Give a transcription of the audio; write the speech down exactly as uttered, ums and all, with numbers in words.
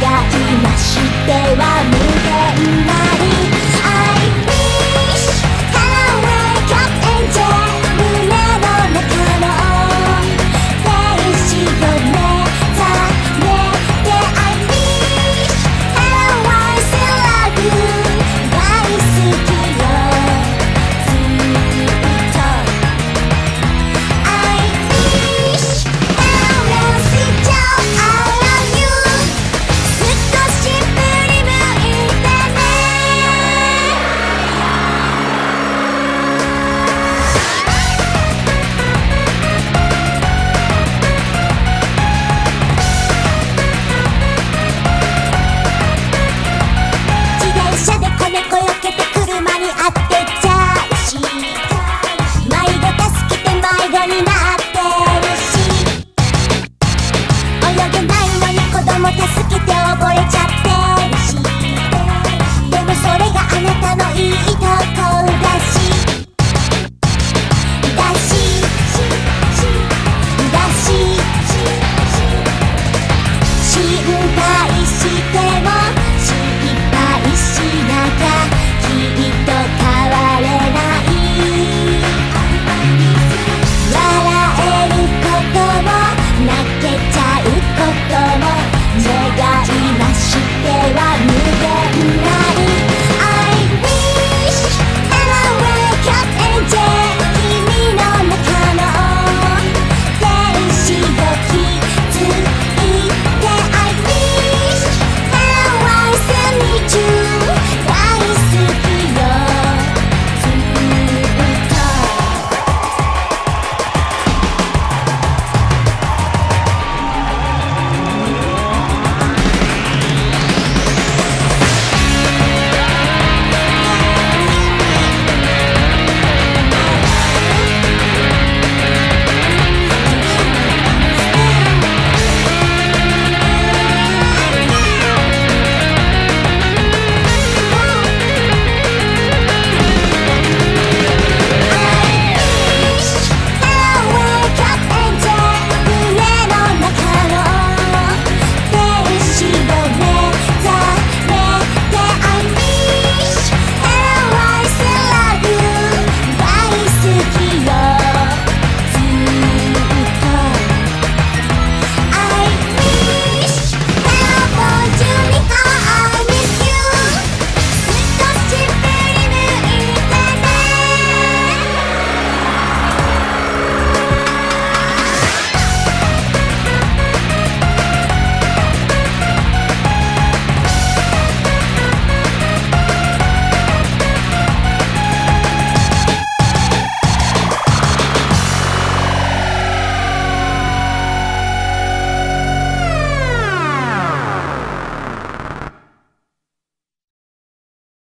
なしては無限なり I wish Hello wake up angel 胸の中の天使を目覚めて I wish Hello I still love you 大好きよずっと I wish Hello sweet Joe I love you 少し振り向いてね自転車で子猫よけて車に当てちゃうし迷子助けて迷子になってるし泳げないのに子供助けて溺れちゃってるしでもそれがあなたのいいとこだしだしだし心配しても失敗しなきゃきっと